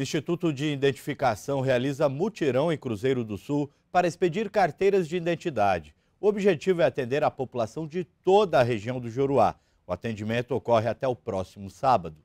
Instituto de Identificação realiza mutirão em Cruzeiro do Sul para expedir carteiras de identidade. O objetivo é atender a população de toda a região do Juruá. O atendimento ocorre até o próximo sábado.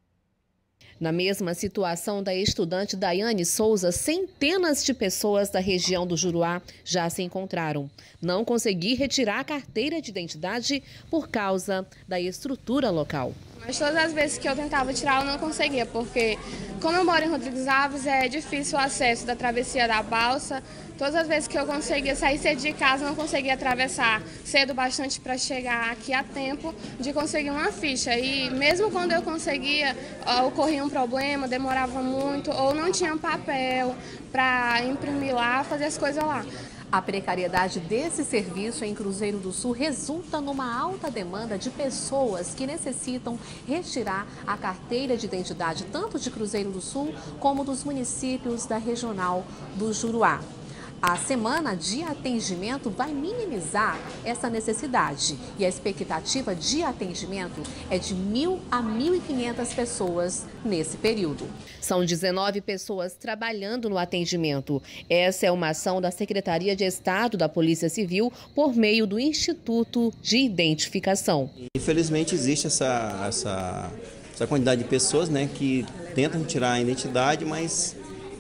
Na mesma situação da estudante Daiane Souza, centenas de pessoas da região do Juruá já se encontraram. Não consegui retirar a carteira de identidade por causa da estrutura local. Mas todas as vezes que eu tentava tirar, eu não conseguia, porque como eu moro em Rodrigues Alves, é difícil o acesso da travessia da balsa. Todas as vezes que eu conseguia sair cedo de casa, eu não conseguia atravessar cedo bastante para chegar aqui a tempo de conseguir uma ficha. E mesmo quando eu conseguia, ocorria um problema, demorava muito, ou não tinha papel para imprimir lá, fazer as coisas lá. A precariedade desse serviço em Cruzeiro do Sul resulta numa alta demanda de pessoas que necessitam retirar a carteira de identidade tanto de Cruzeiro do Sul como dos municípios da regional do Juruá. A semana de atendimento vai minimizar essa necessidade e a expectativa de atendimento é de 1.000 a 1.500 pessoas nesse período. São 19 pessoas trabalhando no atendimento. Essa é uma ação da Secretaria de Estado da Polícia Civil por meio do Instituto de Identificação. Infelizmente existe essa quantidade de pessoas, né, que tentam tirar a identidade, mas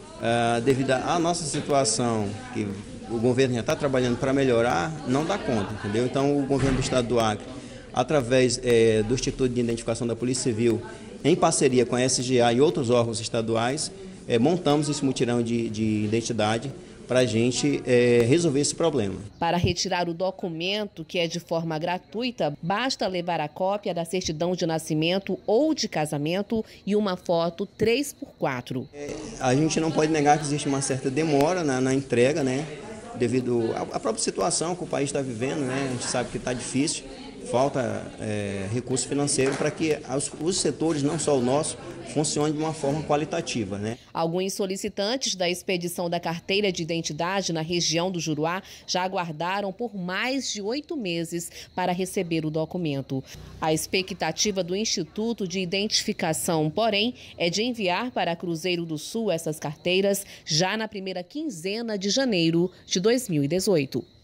devido à nossa situação, que o governo já está trabalhando para melhorar, não dá conta, entendeu? Então o governo do estado do Acre, através do Instituto de Identificação da Polícia Civil, em parceria com a SGA e outros órgãos estaduais, montamos esse mutirão de identidade para a gente resolver esse problema. Para retirar o documento, que é de forma gratuita, basta levar a cópia da certidão de nascimento ou de casamento e uma foto 3x4. A gente não pode negar que existe uma certa demora na entrega, né? Devido à própria situação que o país está vivendo, né? A gente sabe que está difícil, falta recurso financeiro para que os setores, não só o nosso, funcionem de uma forma qualitativa, né? Alguns solicitantes da expedição da carteira de identidade na região do Juruá já aguardaram por mais de 8 meses para receber o documento. A expectativa do Instituto de Identificação, porém, é de enviar para Cruzeiro do Sul essas carteiras já na primeira quinzena de janeiro de 2018.